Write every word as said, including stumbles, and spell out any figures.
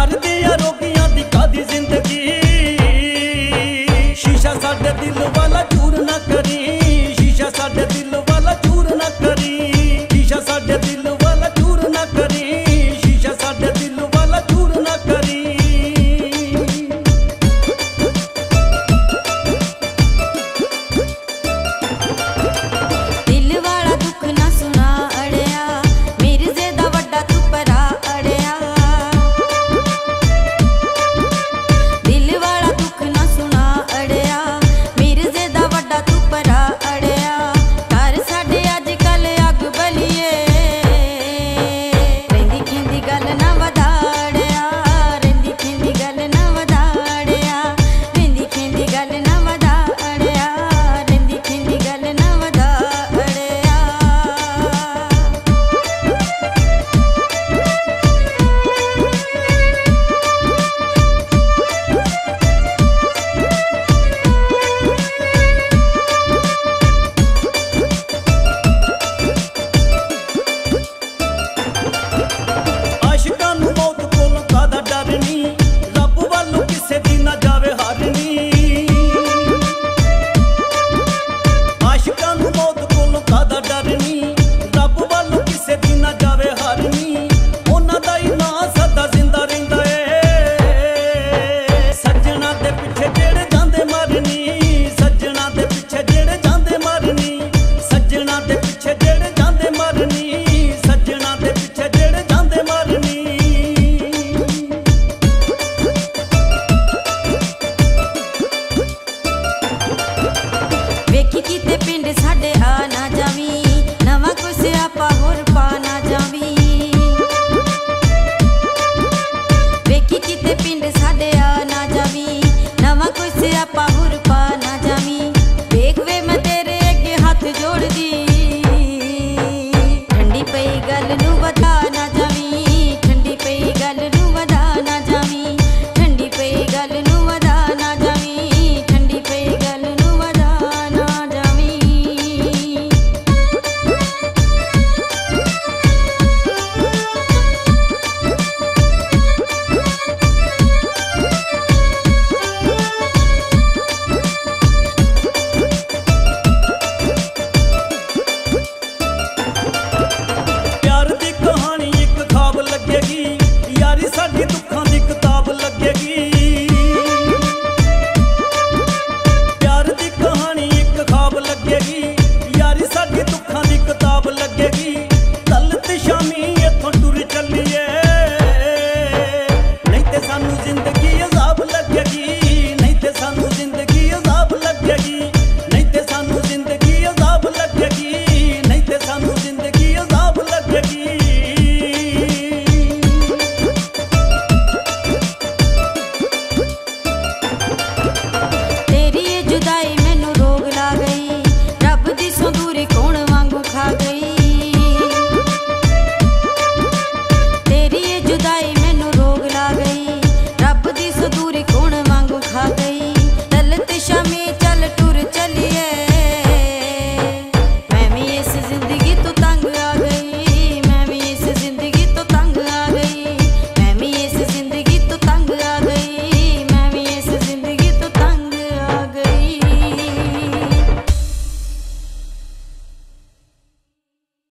प्यार दिया रोगियां दी कादी जिंदगी। शीशा साडे दिल वाला चूर ना करी, शीशा साडे दिल वाला चूर ना करी, शीशा साडे दिल वाला चूर ना करी, शीशा साडे दिल वाला चूर ना करी। दिल वाला दुख ना सुना अड़िया, मिर्जे दा वड्डा तू परा अड़िया। दिल वाला दुख ना सुना अड़िया, मिर्जे दा वड्डा तू परा अड़िया। घर साडे अज कल अग बलिए, रहिंदी खिंदी गल ना वधा अड़िया, रहिंदी खिंदी गल ना वधा अड़िया, रहिंदी खिंदी गल ना वधा अड़िया, रहिंदी खिंदी गल ना वधा अड़िया। आशिकां नूं मौत कोलों कादा डर नी, रब वालों किसे दी ना जावे हार नी। आशिकां नूं मौत कोलों कादा डर नी, रब वालों किसे दी ना जावे हार नी। उन्हां दा ही नां सदा जिंदा रहिंदा ए, सज्जणा दे पिछे जेड़े जांदे मरनी, सज्जणा दे पिछे जेड़े जांदे मरनी, सज्जणा दे पिछे जेड़े जांदे मरनी, सज्जणा दे पिछे जेड़े जांदे मरनी। वेखी किते पिंड साडे आ ना जावी, नवा कोई सियापा होर पा ना जावी। वेखी किते पिंड साडे आ ना जावी, नवा कोई सियापा होर पा ना जावी। वेख वे मैं तेरे अगे हाथ जोड़ दी, ठंडी पई गल नू वधा ना जावी, ठंडी पई गल नू वधा ना जावी, ठंडी पई गल नू वधा ना जावी, ठंडी पई गल नू वधा ना जावी। प्यार दी कहानी एक खाब लगेगी, यारी साडी दुखां